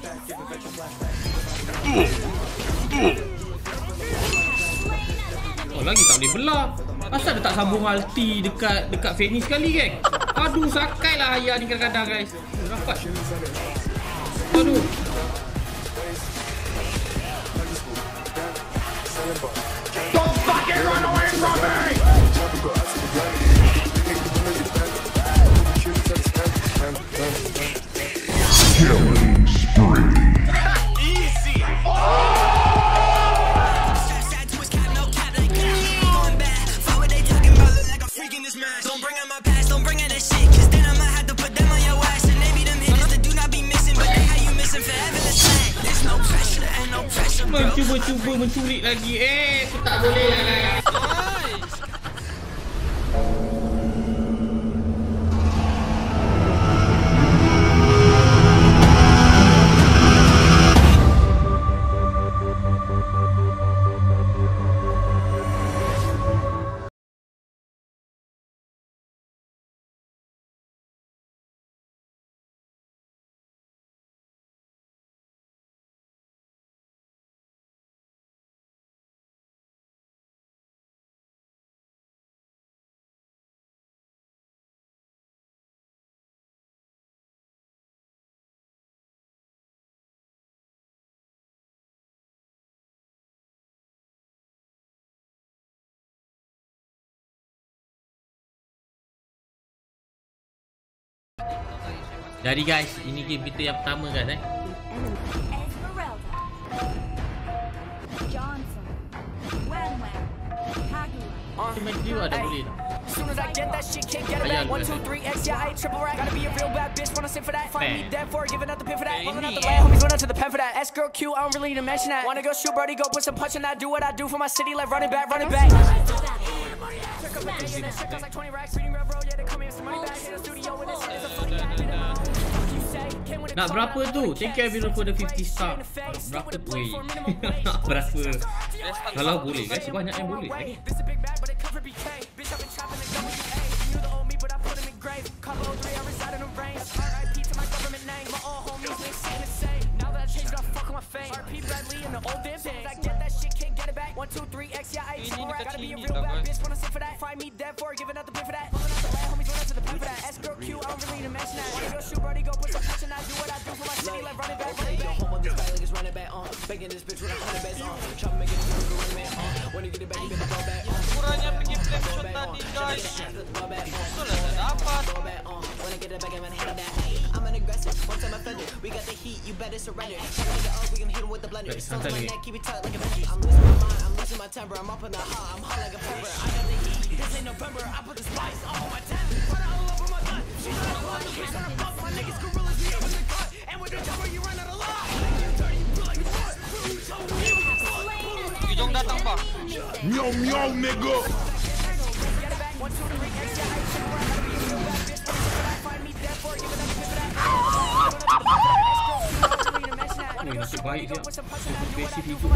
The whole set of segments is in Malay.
Oh, lagi tak boleh belah. Asal dia tak sambung ulti dekat Fanny sekali, geng? Aduh, sakai lah Haya ni kadang-kadang, guys. Rapat. Aduh. Don't fucking run away from me! Killing spree. Easy. Don't bring out my past, don't bring out that shit, cause then I'ma have to put them on your ass. And they be them hitters that do not be missing, but they how you missing forever the same. There's no pressure, ain't no pressure, bro. Cuba mencuri lagi. Aku tak boleh lah, guys. Jadi guys, ini game kita yang pertama guys Main view ada boleh tak? Soon as I get that shit, can't get it back. 1, 2, 3, X, yeah, I ain't triple rack. Gotta be a real bad bitch, wanna sit for that. Find me dead for giving out the pin for that. Pulling out the land, homies going out to the pen for that. S girl Q, I don't really need to mention that. Wanna go shoot, birdie, go put some punch and I do what I do for my city, like running back, running back. Nak berapa tu? Thank you everyone for the 50 star. Berapa tu? Berapa? Kalau boleh guys, sebanyak yang boleh. Kurangnya pergi flame shot tadi guys. Betul lah dapat. Santai lagi. Jom datang pak. Meow nigga. Nasib baik dia. Agresif itu.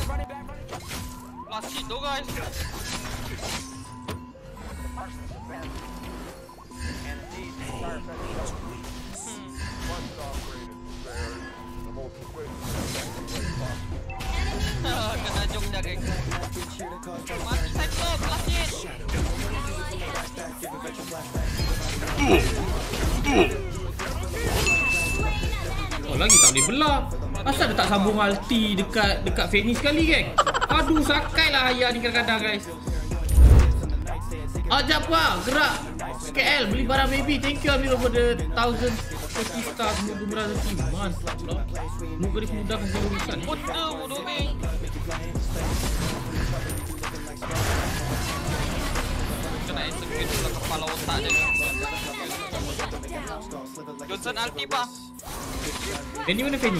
Last hit tu guys. Kena jong dah geng. Mati psycho, last hit. Oh, lagi tak boleh belah. Asal dia tak sambung ulti dekat Fanny sekali, geng? Aduh, sakai lah Haya ni kadang-kadang, guys. Ajak apa? Gerak. KL beli barang baby. Thank you Amir for the 1040 star. Semoga berhenti. Mantap lah. Semoga dimudahkan segala urusan. Bodoh geng. Kena execute pula kepala otak dia. Johnson ulti pak. Fanny mana Fanny?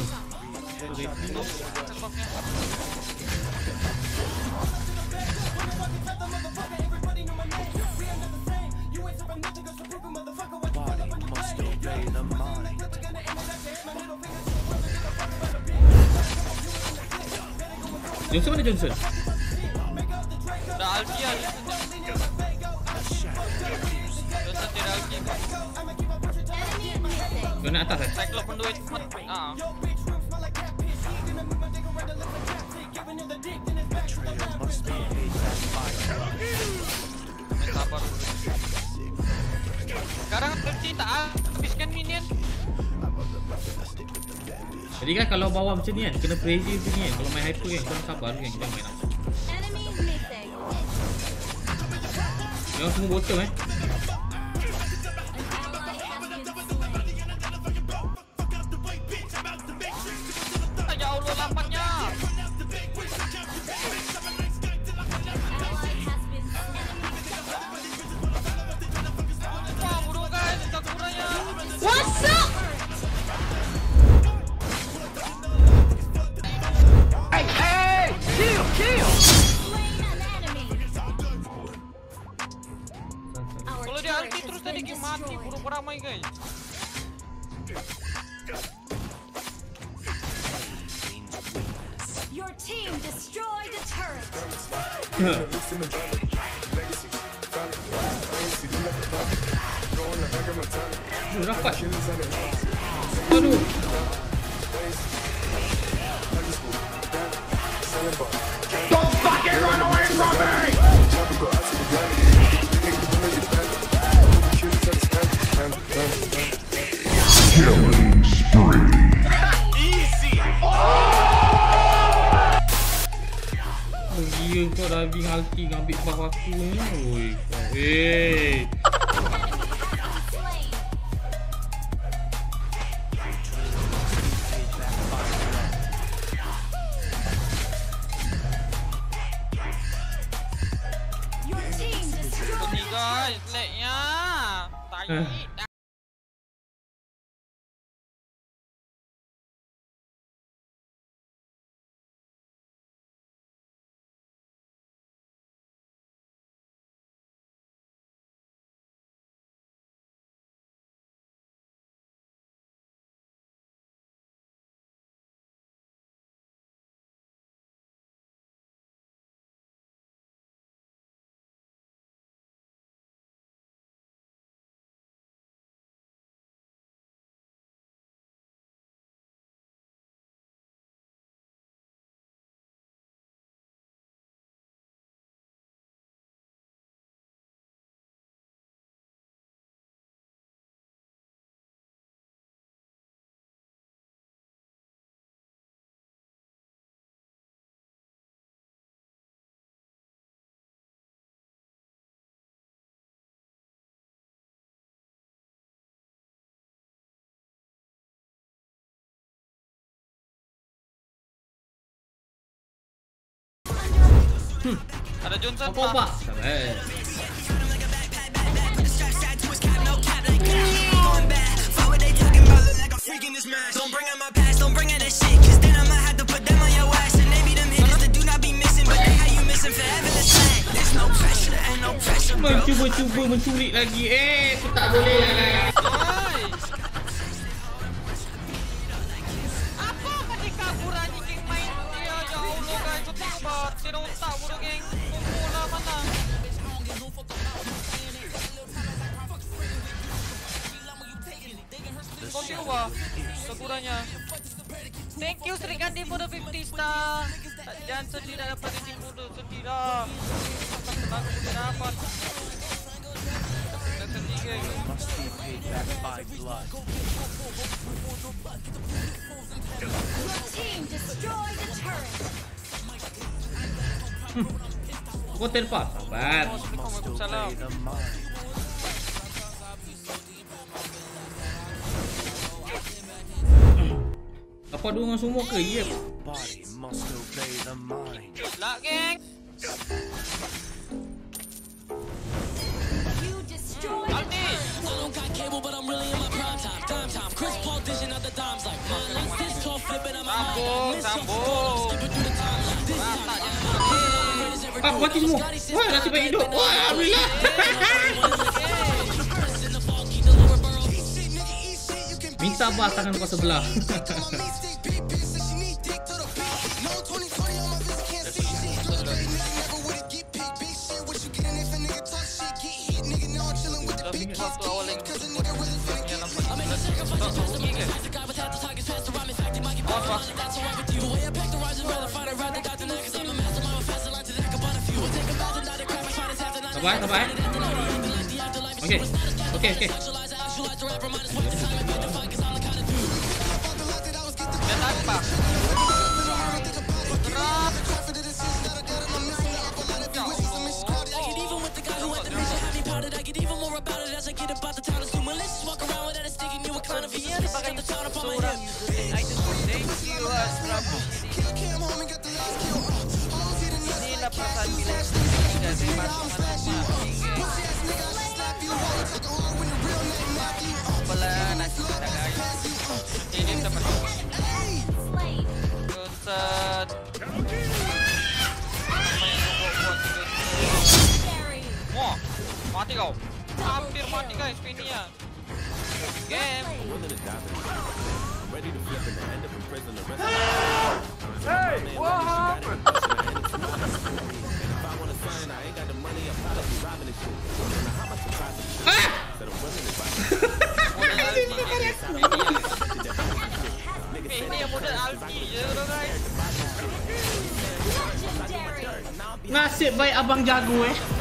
Johnson mana Johnson? Dah ulti lah Johnson tidak ulti. Kau nak atas kan? Cyclops penduit. Sabar dulu. Sekarang Terci tak habiskan minion. Jadi kan kalau bawa macam ni kan, kena pressure macam ni kan. Kalau main hyper kan, korang sabar kan, kita main apa. Jangan semua bottom Ya Allah lampatnya. Wah, buruk guys, cakurannya. What's up? Hey! Kill! Kalau dia anti terus tadi game mati, buruk ramai guys. Your team destroyed a turret. Rapat. Aduh. Don't fucking run away from me! Killing spree. Easy! Gila kau diving ulti ngambil buff aku ni. Oi. Hey. Your team destroyed Ni a guys, turret. lagnya. Tai. Ada Johnson Apa? pak. Sabar. Don't bring out my past, don't bring out that shit, cause then I'ma have to put them on your ass. And maybe them hitters that do not be missing, but they how you missing forever the same. There's no pressure, ain't no pressure, bro. Cuba mencuri lagi. Aku tak boleh lah. Guys. Apa ketika kurang geng main dia? Ya Allah guys, kau tengok bah. Tiada otak bodoh geng. Bola mana? Kau tengok bah. Kekurangnya. Thank you Sri Gandhi for the 50 star. Jangan sedih dah dapat rating bodoh. Sedih dah. Senang kita dapat. Dah sedih geng. Your team destroyed a turret. Kau terpas. Sabar. Waalaikumsalam. Apa ada orang semua ke? Yep. Lah geng. You destroyed a Aldi. turret. I don't got cable, but I'm really in my prime time. Dime time. Chris Paul dishing out the dimes like mine. Like this tall flipping, I'm Sambung. Ah, mati semua. Wah, nasib baik hidup. Wah, alhamdulillah. Minta bah tangan kau sebelah. Satu awal yang Sabar. Okay. Dan apa? Inilah perasaan bila tidak saya masuk pelan nasib kita guys. Ini kita masuk Ustaz. Wah, mati kau. Hampir mati guys ini ya. Game. Hey, what happened? Ini yang model Alki je guys. Nasib baik abang jago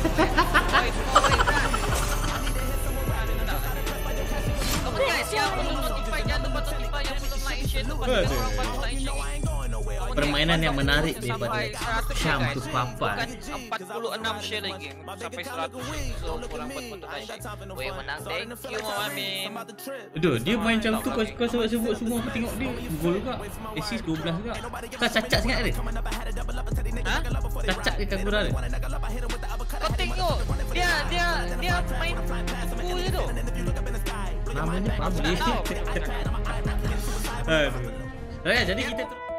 Permainan yang menarik daripada Syam tu Papa. 46 share lagi sampai 100. So kurang 4 share. Weh menang, thank you Mamin. Aduh, dia main macam tu kau sebut semua aku tengok dia gol juga. Assist 12 juga. Kau cacat sangat dia. Ha? Cacat ke kagura dia? Kau tengok dia main buku je tu. Namanya Pabli. Aduh. Jadi kita